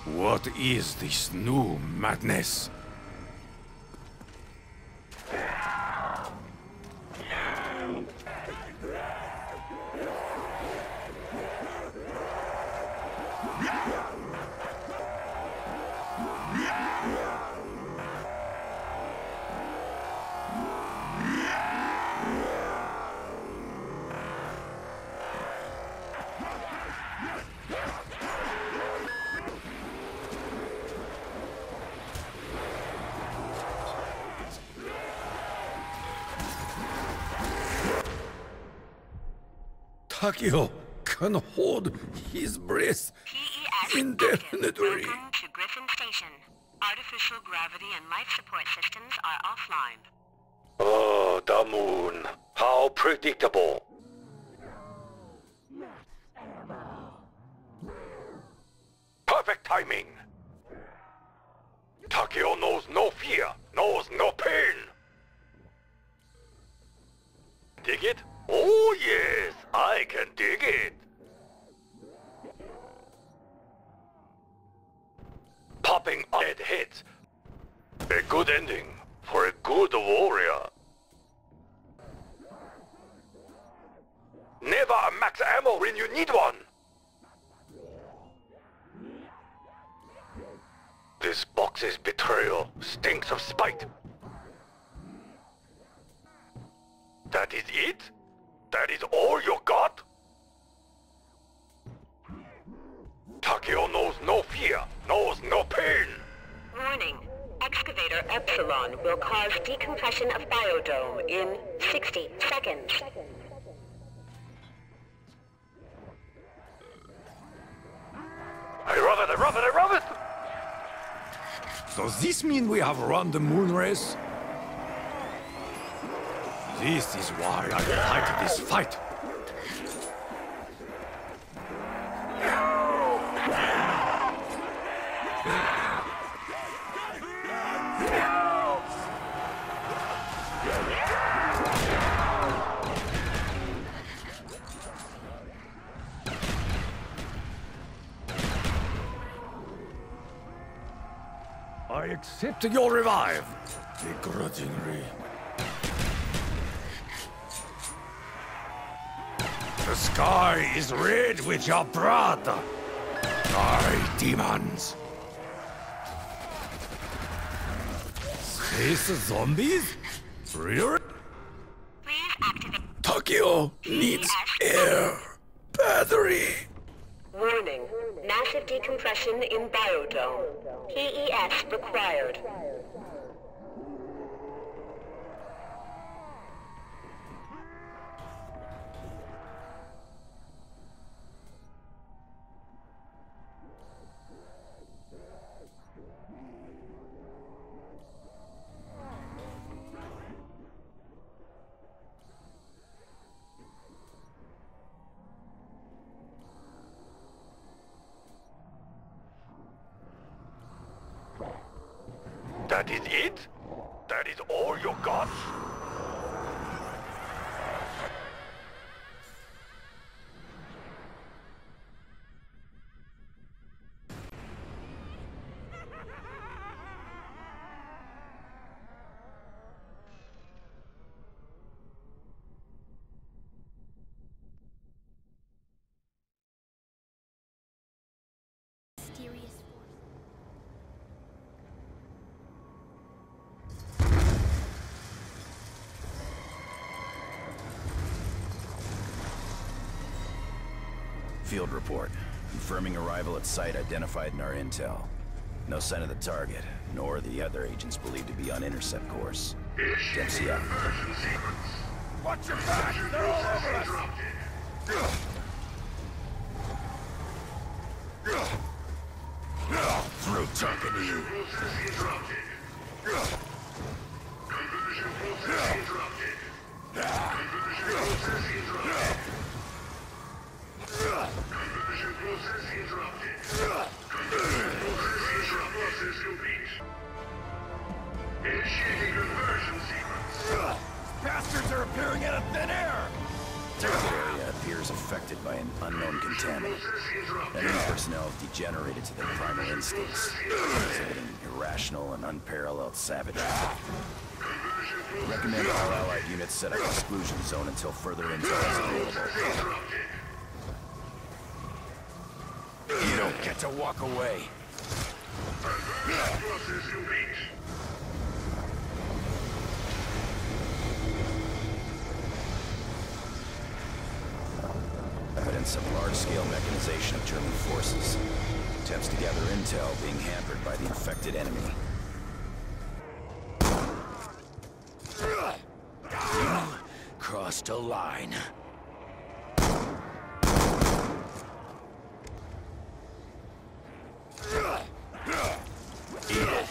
What is this new madness? Takeo can hold his breath indefinitely. Welcome to Griffin Station. Artificial gravity and life support systems are offline. Oh, the moon. How predictable. Perfect timing. Takeo knows no fear, knows no pain. Dig it? Oh yes, I can dig it. Popping dead heads. A good ending for a good warrior. Never a max ammo when you need one. This box's betrayal stinks of spite. That is it? That is all you got? Takeo knows no fear, knows no pain. Warning. Excavator Epsilon will cause decompression of biodome in 60 seconds. I love it! Does this mean we have run the moon race? This is why I like this fight. I accept your revive, begrudgingly. The sky is red with your blood. Die, demons. Space zombies? Really? Please activate. Takeo needs air. Battery. Warning. Massive decompression in biodome. PES required. That is it? That is all you got? Field report. Confirming arrival at site identified in our intel. No sign of the target, nor the other agents believed to be on intercept course. Dempsey out. Watch your back! They're all over us! Through talking to you. Initiating conversion sequence. Bastards are appearing out of thin air! Target area appears operators affected by an unknown contaminant. Enemy personnel have degenerated to their primal instincts, exhibiting irrational and unparalleled savagery. Recommend all allied units set up exclusion zone until further intel is available. You don't get to walk away. Evidence of large-scale mechanization of German forces. Attempts to gather intel being hampered by the infected enemy. You crossed a line. Eat it.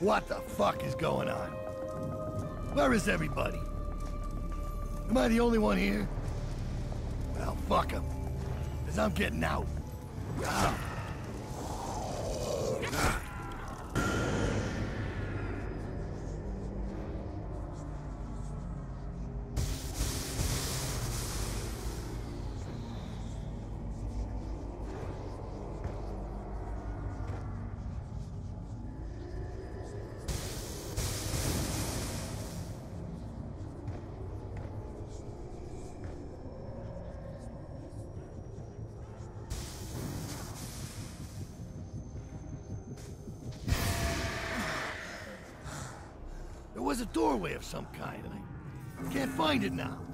What the fuck is going on? Where is everybody? Am I the only one here? Well, fuck them. Because I'm getting out. There was a doorway of some kind, and I can't find it now.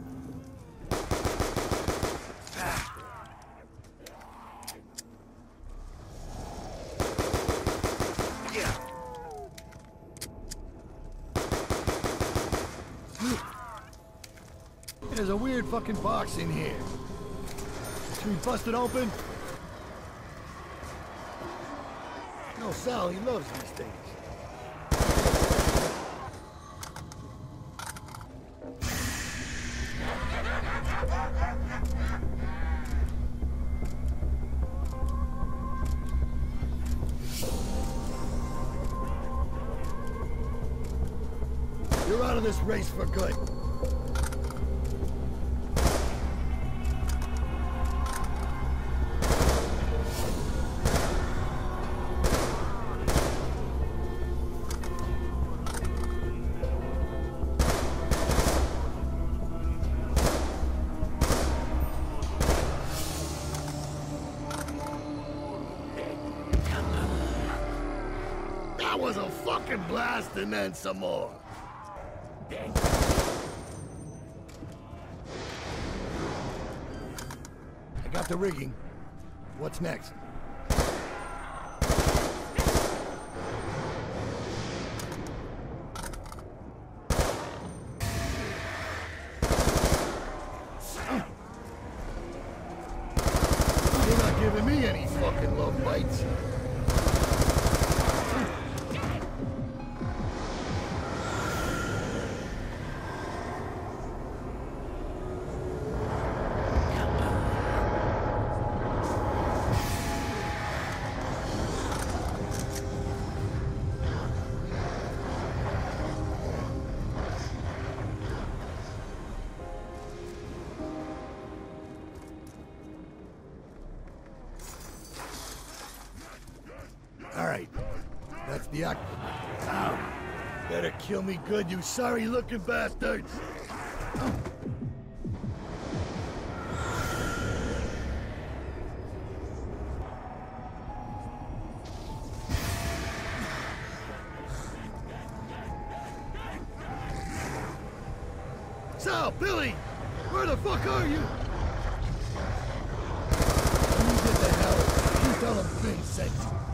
There's a weird fucking box in here. Should we bust it open? No, Sal, he loves these things. You're out of this race for good. That was a fucking blast and then some more. I got the rigging. What's next? You're not giving me any fucking love bites. Alright, that's the act. Ow. Better kill me good, you sorry-looking bastards! Sal, Billy! Where the fuck are you? You get the hell. You tell them Finn sent you.